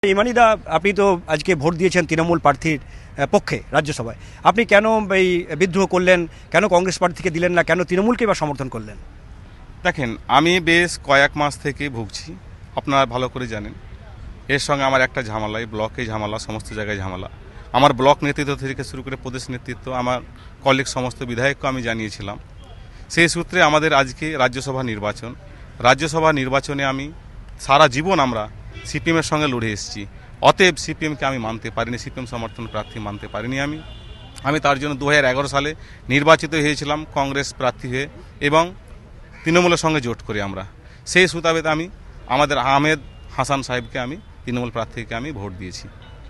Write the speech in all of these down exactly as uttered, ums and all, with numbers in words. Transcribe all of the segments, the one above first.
ইমানি দা, আপনি তো আজকে ভোট দিয়েছেন তৃণমূল প্রার্থীর পক্ষে রাজ্যসভায়। আপনি কেন এই বিদ্রোহ করলেন, কেন কংগ্রেস প্রার্থীকে দিলেন না, কেন তৃণমূলকে বা সমর্থন করলেন? দেখেন, আমি বেশ কয়েক মাস থেকে ভুগছি, আপনারা ভালো করে জানেন। এর সঙ্গে আমার একটা ঝামেলা, এই ব্লকে ঝামেলা, সমস্ত জায়গায় ঝামেলা। আমার ব্লক নেতৃত্ব থেকে শুরু করে প্রদেশ নেতৃত্ব, আমার কলিগ সমস্ত বিধায়ককে আমি জানিয়েছিলাম। সেই সূত্রে আমাদের আজকে রাজ্যসভা নির্বাচন। রাজ্যসভা নির্বাচনে আমি সারা জীবন আমরা সিপিএমের সঙ্গে লড়ে এসেছি। অতএব সিপিএমকে আমি মানতে পারিনি, সিপিএম সমর্থন প্রার্থী মানতে পারিনি। আমি আমি তার জন্য দু হাজার এগারো সালে নির্বাচিত হয়েছিলাম কংগ্রেস প্রার্থী হয়ে এবং তৃণমূলের সঙ্গে জোট করে আমরা। সেই সুতাবেদ আমি আমাদের আহমেদ হাসান সাহেবকে আমি তৃণমূল প্রার্থীকে আমি ভোট দিয়েছি।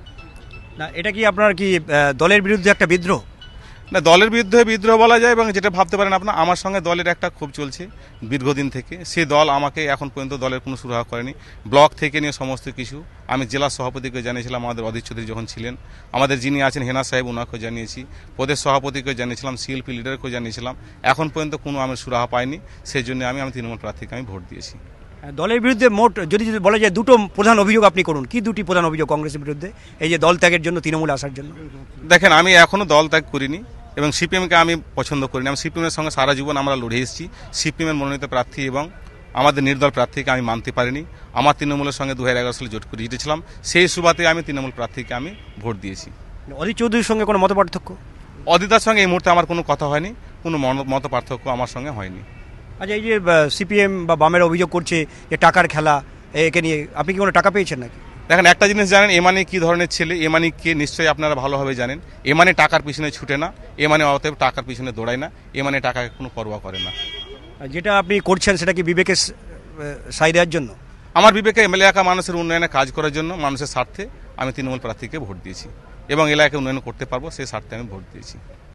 না, এটা কি আপনার কি দলের বিরুদ্ধে একটা বিদ্রোহ? না, দলের বিরুদ্ধে বিদ্রোহ বলা যায়, এবং যেটা ভাবতে পারেন আপনার, আমার সঙ্গে দলের একটা ক্ষোভ চলছে দীর্ঘদিন থেকে। সেই দল আমাকে এখন পর্যন্ত দলের কোনো সুরাহা করেনি। ব্লক থেকে নিয়ে সমস্ত কিছু আমি জেলা সভাপতিকে জানিয়েছিলাম, আমাদের অধীর চৌধুরী যখন ছিলেন, আমাদের যিনি আছেন হেনা সাহেব, ওনাকেও জানিয়েছি, প্রদেশ সভাপতিকেও জানিয়েছিলাম, সিএলপি লিডারকেও জানিয়েছিলাম। এখন পর্যন্ত কোনো আমি সুরাহা পাইনি। সেই জন্য আমি আমি তৃণমূল প্রার্থীকে আমি ভোট দিয়েছি। দলের বিরুদ্ধে মোট যদি যদি বলা যায় দুটো প্রধান অভিযোগ আপনি করুন, কি দুটি প্রধান অভিযোগ কংগ্রেসের বিরুদ্ধে এই যে দল ত্যাগের জন্য, তৃণমূল আসার জন্য? দেখেন, আমি এখনও দল ত্যাগ করিনি এবং সিপিএমকে আমি পছন্দ করিনি। আমি সিপিএমের সঙ্গে সারা জীবন আমরা লড়ে এসেছি। সিপিএমের মনোনীত প্রার্থী এবং আমাদের নির্দল প্রার্থীকে আমি মানতে পারিনি। আমার তৃণমূলের সঙ্গে দু হাজার এগারো সালে জোট করে জিতেছিলাম। সেই সুবাদে আমি তৃণমূল প্রার্থীকে আমি ভোট দিয়েছি। অধীর চৌধুরীর সঙ্গে কোনো মত পার্থক্য? অদিতার সঙ্গে এই মুহূর্তে আমার কোনো কথা হয়নি, কোনো মত পার্থক্য আমার সঙ্গে হয়নি। আচ্ছা, এই যে সিপিএম বা বামের অভিযোগ করছে যে টাকার খেলা, একে নিয়ে আপনি কি কোনো টাকা পেয়েছেন নাকি? দেখেন, একটা জিনিস জানেন, এমানি কী ধরনের ছেলে, এমানিকে নিশ্চয়ই আপনারা ভালোভাবে জানেন। এমানি টাকার পিছনে ছুটে না, এমানি অতএব টাকার পিছনে দৌড়ায় না, এমানি টাকাকে কোনো পরোয়া করে না। যেটা আপনি করছেন সেটা কি বিবেকের সাই দেওয়ার জন্য? আমার বিবেকে এমএলএ এলাকা মানুষের উন্নয়নে কাজ করার জন্য, মানুষের স্বার্থে আমি তৃণমূল প্রার্থীকে ভোট দিয়েছি এবং এলাকাকে উন্নয়ন করতে পারবো সেই স্বার্থে আমি ভোট দিয়েছি।